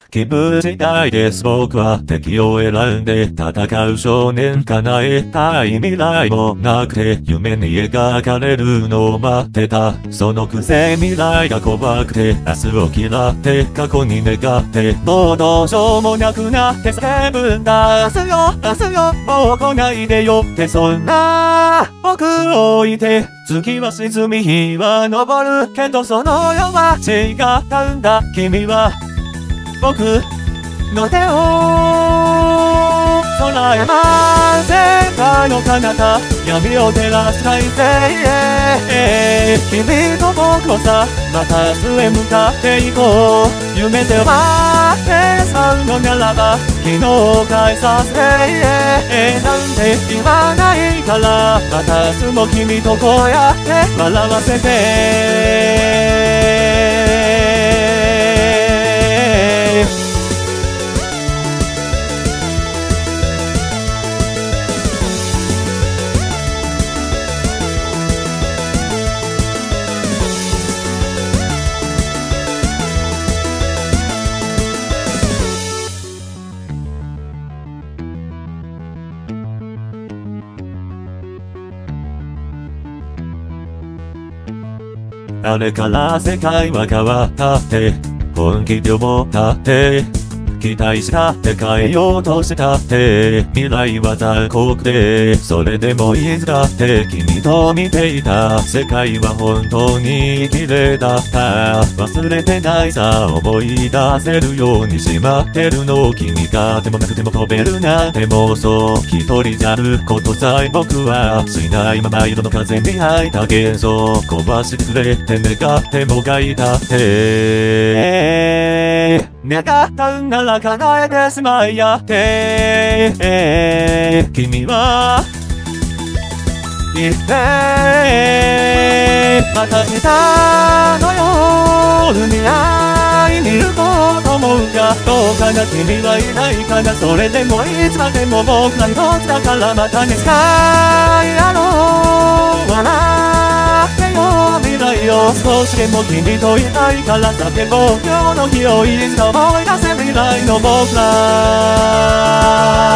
気分次第です僕は敵を選んで戦う少年叶えたい未来もなくて夢に描かれるのを待ってたそのくせ未来が怖くて明日を嫌って過去に願ってもうどうしようもなくなって叫ぶんだ明日よ明日よもう来ないでよってそんな僕を置いて月は沈み日は昇るけどその世は違ったんだ君は僕の手を空へ舞世界の彼方闇を照らす快晴へ君と僕をさまた明日へ向かっていこう夢では計算のならば昨日を返させなんて言わないからまた明日も君とこうやって笑わせてあれから世界は変わったって本気で思ったって期待したって変えようとしたって未来は残酷でそれでもいつだって君と見ていた世界は本当に綺麗だった忘れてないさ思い出せるようにしまってるの君がでもなくても飛べるなんて妄想一人じゃることさえ僕はしないまま色の風に吐いた幻想壊してくれって願ってもがいたって願ったんなら叶えてしまいやって君は言ってまた明日の夜に会いに行こうと思うがどうかな君はいないかなそれでもいつまでも僕ら一つだからまたねスカイやろう笑ってよ未来を少しでも君といたいから叫ぼう今日の日をいつか思い出せ未来の僕ら